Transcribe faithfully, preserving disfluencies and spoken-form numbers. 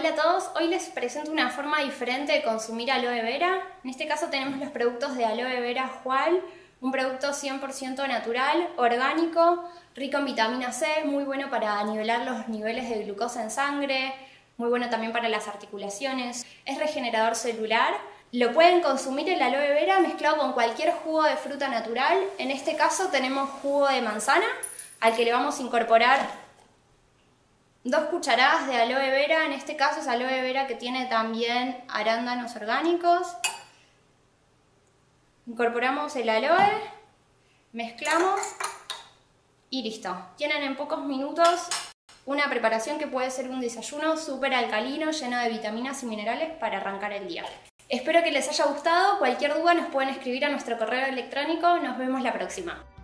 Hola a todos, hoy les presento una forma diferente de consumir aloe vera. En este caso tenemos los productos de aloe vera Hual, un producto cien por ciento natural, orgánico, rico en vitamina C, muy bueno para nivelar los niveles de glucosa en sangre, muy bueno también para las articulaciones, es regenerador celular. Lo pueden consumir el aloe vera mezclado con cualquier jugo de fruta natural. En este caso tenemos jugo de manzana, al que le vamos a incorporar dos cucharadas de aloe vera. En este caso es aloe vera que tiene también arándanos orgánicos. Incorporamos el aloe, mezclamos y listo. Tienen en pocos minutos una preparación que puede ser un desayuno súper alcalino, lleno de vitaminas y minerales para arrancar el día. Espero que les haya gustado. Cualquier duda nos pueden escribir a nuestro correo electrónico. Nos vemos la próxima.